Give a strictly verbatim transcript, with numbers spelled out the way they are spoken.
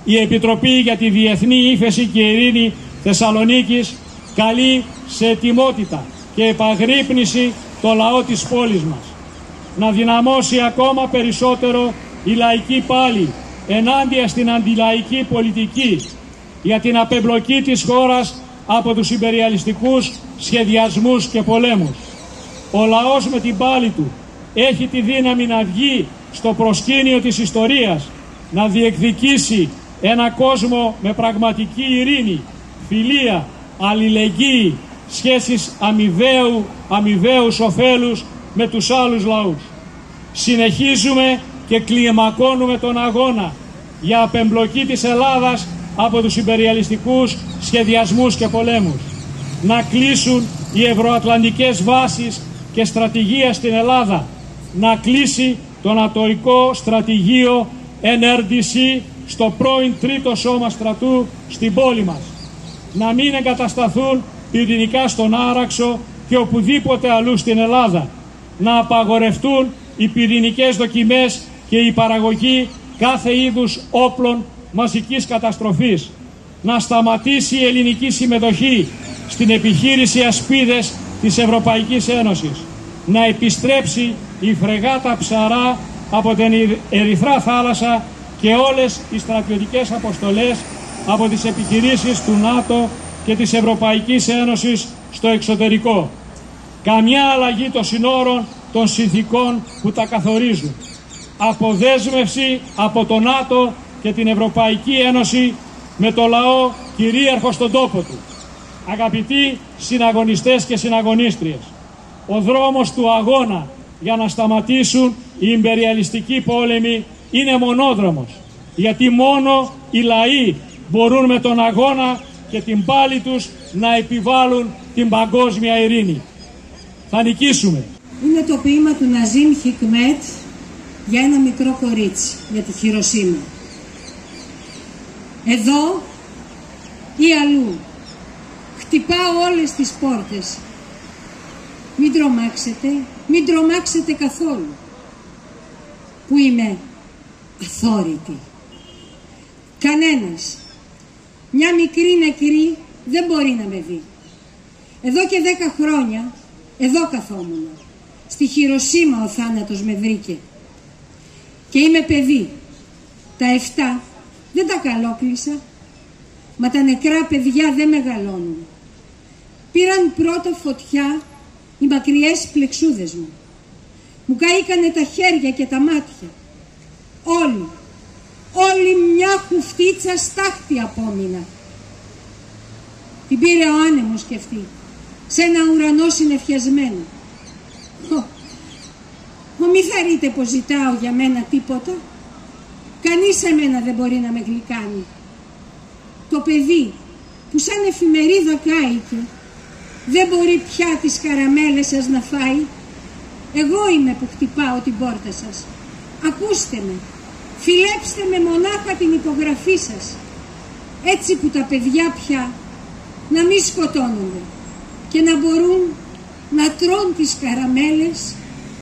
η Επιτροπή για τη Διεθνή Ύφεση και Ειρήνη Θεσσαλονίκης καλεί σε ετοιμότητα και επαγρύπνηση το λαό της πόλης μας. Να δυναμώσει ακόμα περισσότερο η λαϊκή πάλη ενάντια στην αντιλαϊκή πολιτική για την απεμπλοκή της χώρας από τους ιμπεριαλιστικούς σχεδιασμούς και πολέμους. Ο λαός με την πάλη του έχει τη δύναμη να βγει στο προσκήνιο της ιστορίας, να διεκδικήσει ένα κόσμο με πραγματική ειρήνη, φιλία, αλληλεγγύη, σχέσεις αμοιβαίου, αμοιβαίους ωφέλους με τους άλλους λαούς. Συνεχίζουμε και κλιμακώνουμε τον αγώνα για απεμπλοκή της Ελλάδας από τους ιμπεριαλιστικούς σχεδιασμούς και πολέμους. Να κλείσουν οι ευρωατλαντικές βάσεις και στρατηγία στην Ελλάδα. Να κλείσει το νατοϊκό στρατηγείο εν αρ ντι σι στο πρώην τρίτο σώμα στρατού στην πόλη μας. Να μην εγκατασταθούν πυρηνικά στον Άραξο και οπουδήποτε αλλού στην Ελλάδα. Να απαγορευτούν οι πυρηνικές δοκιμές και η παραγωγή κάθε είδους όπλων μαζικής καταστροφής. Να σταματήσει η ελληνική συμμετοχή στην επιχείρηση Ασπίδες της Ευρωπαϊκής Ένωσης. Να επιστρέψει η φρεγάτα Ψαρά από την Ερυθρά Θάλασσα και όλες οι στρατιωτικές αποστολές από τις επιχειρήσεις του ΝΑΤΟ και της Ευρωπαϊκής Ένωσης στο εξωτερικό. Καμιά αλλαγή των συνόρων των συνθήκων που τα καθορίζουν. Αποδέσμευση από το ΝΑΤΟ και την Ευρωπαϊκή Ένωση με το λαό κυρίαρχο στον τόπο του. Αγαπητοί συναγωνιστές και συναγωνίστριες, ο δρόμος του αγώνα για να σταματήσουν οι ιμπεριαλιστικοί πόλεμοι είναι μονόδρομος, γιατί μόνο οι λαοί μπορούν με τον αγώνα και την πάλη τους να επιβάλλουν την παγκόσμια ειρήνη. Θα νικήσουμε. Είναι το ποίημα του Ναζίμ Χικμέτ για ένα μικρό κορίτσι, για τη Χιροσίμα. Εδώ ή αλλού χτυπάω όλες τις πόρτες. Μην τρομάξετε, μην τρομάξετε καθόλου, που είμαι αθόρυτη. Κανένας, μια μικρή νεκρή δεν μπορεί να με δει. Εδώ και δέκα χρόνια, εδώ καθόμουν. Στη Χιροσίμα ο θάνατος με βρήκε. Και είμαι παιδί. Τα εφτά δεν τα καλόκλεισα, μα τα νεκρά παιδιά δεν μεγαλώνουν. Πήραν πρώτα φωτιά οι μακριές πλεξούδες μου. Μου καήκανε τα χέρια και τα μάτια. Όλοι, όλοι μια χουφτίτσα στάχτη απόμεινα. Την πήρε ο άνεμος κι αυτή, σε ένα ουρανό συννεφιασμένο. Ω, μη θαρείτε πως ζητάω για μένα τίποτα. Κανείς εμένα δεν μπορεί να με γλυκάνει. Το παιδί που σαν εφημερίδα κάηκε δεν μπορεί πια τις καραμέλες σας να φάει. Εγώ είμαι που χτυπάω την πόρτα σας. Ακούστε με, φιλέψτε με μονάχα την υπογραφή σας, έτσι που τα παιδιά πια να μην σκοτώνονται και να μπορούν να τρώνε τις καραμέλες